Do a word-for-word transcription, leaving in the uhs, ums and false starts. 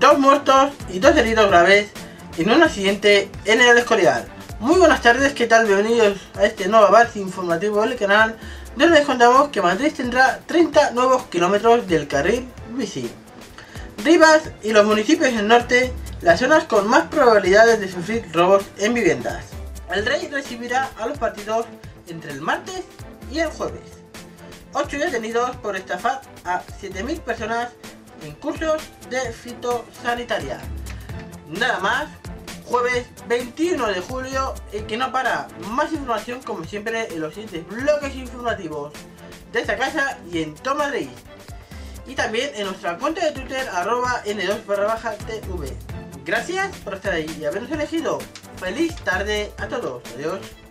dos muertos y dos heridos graves en un accidente en el Escorial. Muy buenas tardes, ¿qué tal? Bienvenidos a este nuevo avance informativo del canal, donde les contamos que Madrid tendrá treinta nuevos kilómetros del carril bici. Rivas y los municipios del norte, las zonas con más probabilidades de sufrir robos en viviendas. El Rey recibirá a los partidos entre el martes y el jueves. ocho detenidos por estafar a siete mil personas en cursos de fitosanitaria. Nada más, jueves veintiuno de julio, el que no para. Más información como siempre en los siguientes bloques informativos de esta casa y en todo Madrid. Y también en nuestra cuenta de Twitter, arroba N dos barra baja T V. Gracias por estar ahí y habernos elegido. Feliz tarde a todos. Adiós.